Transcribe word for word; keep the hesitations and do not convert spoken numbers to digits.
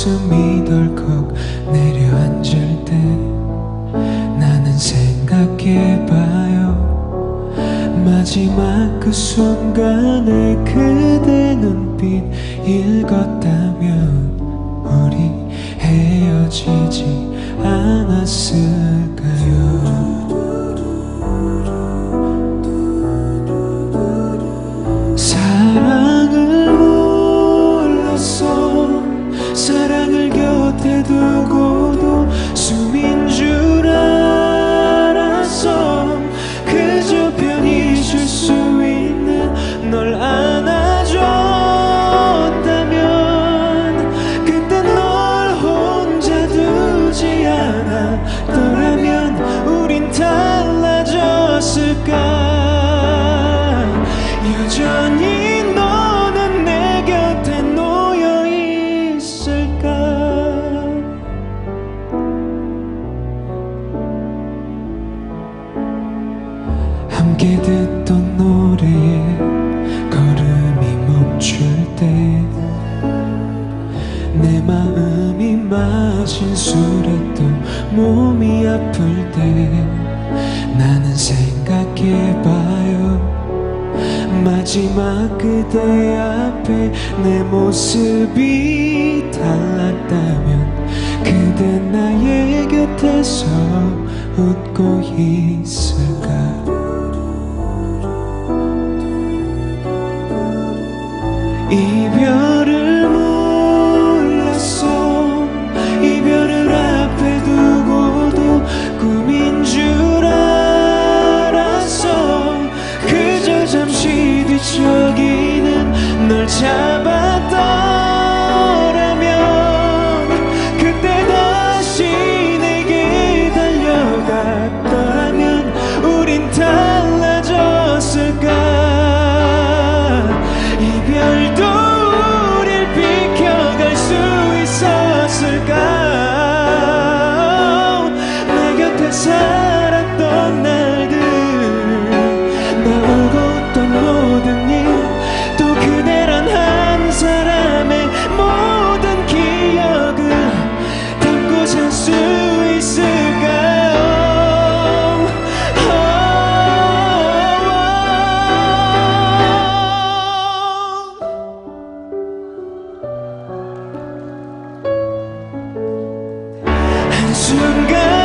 숨이 덜컥 내려앉을 때 나는 생각해봐요. 마지막 그 순간에 그대 눈빛 읽었다면 우리 헤어지지 않았을까요? 사랑을 몰랐어. 사랑을 곁에 두고도 숨인 줄 알았어. 그저 편히 쉴 수 있는 널 안아줬다면 그때 널 혼자 두지 않았더라면 우린 달라졌을까. 여전히 너는 내 곁에 놓여 있을까. 함께 듣던 노래에 걸음이 멈출 때 내 마음이 마신 술에 또 몸이 아플 때 나는 생각해봐요. 마지막 그대 앞에 내 모습이 달랐다면 그대 나의 곁에서 웃고 있을까. 이별을 몰랐어. 이별을 앞에 두고도 꿈인 줄 알았어. 그저 잠시 뒤척이는 널 잡았더라면 그때 다시 내게 달려갔더라면 우린 달라졌을까. 이별도 우릴 비켜갈 수 있었을까. 내 곁에 살았던 날들 나 울고 웃던 모든 일 또 그대란 한 사람의 모든 기억을 담고 살 수 있을까요? 한순간